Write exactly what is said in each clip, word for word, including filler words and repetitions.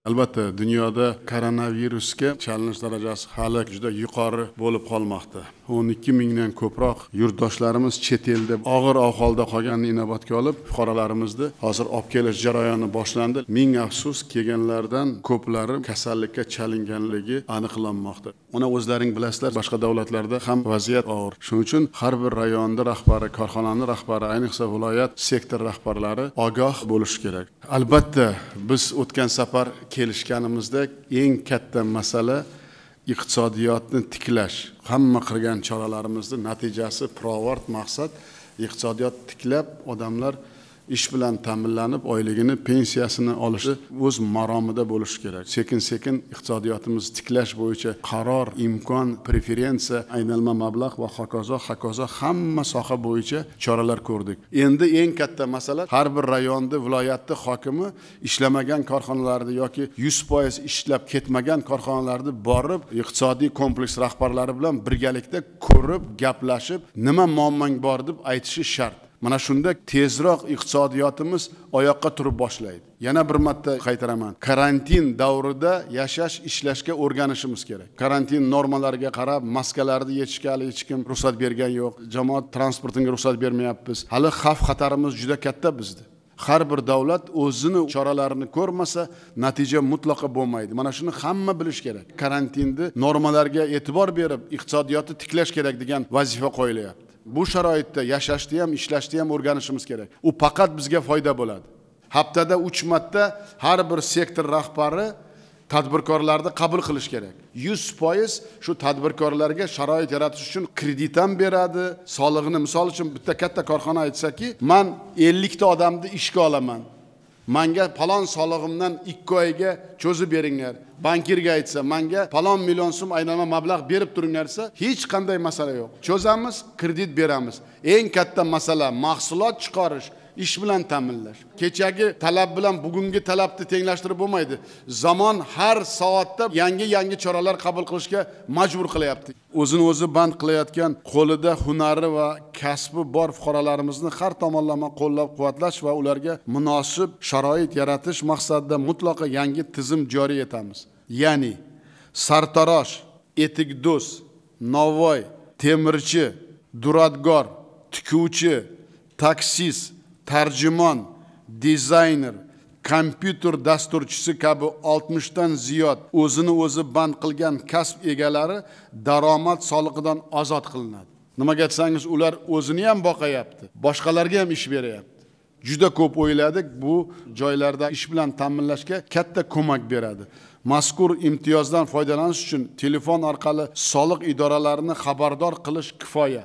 Albatta, dunyoda koronavirusga chalinish darajasi hali juda yuqori bo'lib qolmoqda. o'n ikki mingdan ko'proq yurtdoshlarimiz chet elda og'ir ahvolda qolganini inobatga olib, fuqarolarimizni hozir olib kelish jarayoni boshlandi. Ming afsus, kelganlardan ko'plari kasallikka chalinganligi aniqlanmoqda. Uni o'zlaring bilasizlar, boshqa davlatlarda ham vaziyat og'ir. Shuning uchun har bir rayonda rahbari, korxonaning rahbari, ayniqsa viloyat sektor rahbarlari ogoh bo'lish kerak. Albatta, biz o'tgan safar kelishganimizda eng katta masala iqtisodiyotni tiklash. Hamma qilgan choralarimizni natijasi pirovard maqsad iqtisodiyot tiklab, odamlar ish bilan ta'minlanib, oyligini, pensiyasini olishi o'z maromida bo'lishi kerak. Sekin-sekin iqtisodiyotimizni tiklash bo'yicha qaror, imkon, preferensiya, aylanma mablag' va hokazo, hokazo hamma soha bo'yicha choralar ko'rdik. Endi eng katta masala har bir rayonda, viloyatda hokimi ishlamagan korxonalarda yoki yuz foiz ishlab ketmagan korxonalarda borib, iqtisodiy kompleks rahbarlari bilan birgalikda ko'rib, gaplashib, nima muammong bor deb aytishi shart. Mana shunda tezroq iqtisodiyotimiz oyoqqa turib boshlaydi. Yana bir marta qaytaraman. Karantin davrida yashash, ishlashga o'rganishimiz kerak. Karantin normalariga qarab, maskalarni yechishga hech kim ruxsat bergan yo'q. Jamoat transportiga ruxsat bermayapmiz. Hali xavf xatarimiz juda katta bizda. Har bir davlat o'zini choralarini ko'rmasa, natija mutlaqo bo'lmaydi. Mana shuni hamma bilish kerak. Karantinni normalarga e'tibor berib, iqtisodiyotni tiklash kerak degan vazifa qo'yilyapti. Bu sharoitda yashashni ham, ishlashni ham o'rganishimiz kerak. U faqat bizga foyda bo'ladi. Haftada uch marta har bir sektor rahbari tadbirkorlarni qabul qilish kerak. yuz foiz shu tadbirkorlarga sharoit yaratish uchun kredit ham beradi. Solig'ini misol uchun bitta katta korxona aytsaki, "Men ellik ta odamni ishga olaman. Menga falon solig'imdan ikki oyga cho'zib beringlar." Bankirga aytsa, "Menga falon million so'm aylanma mablag' berib turinglar" desa, hech qanday masala yo'q. Cho'zamiz, kredit beramiz. Eng katta masala mahsulot chiqarish, ish bilan ta'minlash. Kechagi talab bilan bugungi talabni tenglashtirib bo'lmaydi. Zamon har soatda yangi-yangi choralar qabul qilishga majbur qilyapti. O'zini o'zi band qilayotgan, qo'lida hunari va kasbi bor fuqarolarimizni har tomonlama qo'llab-quvvatlash va ularga munosib sharoit yaratish maqsadida mutlaqo yangi tizim joriy etamiz. Ya'ni sartarosh, etikdo'z, novvoy, temirchi, duradgor, tikuvchi, taksis, tarjimon, dizayner, kompyuter dasturchisi kabi oltmish dan ziyod o'zini o'zi band qilgan kasb egalari daromad solig'idan ozod qilinadi. Nimaga aytsangiz, ular o'zini ham boqayapti, boshqalarga ham ish beryapti. Juda ko'p o'yladik, bu joylarda ish bilan ta'minlashga katta ko'mak beradi. Mazkur imtiyozdan foydalanish uchun telefon orqali soliq idoralarini xabardor qilish kifoya.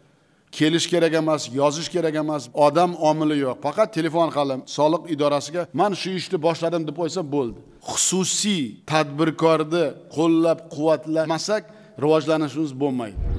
Kelish kerak emas, yozish kerak emas, odam omili yo'q. Faqat telefon orqali soliq idorasiga "Men shu ishni boshladim" deb qo'ysa bo'ldi. Xususiy tadbirkorni qo'llab-quvvatlamasak, rivojlanishimiz bo'lmaydi.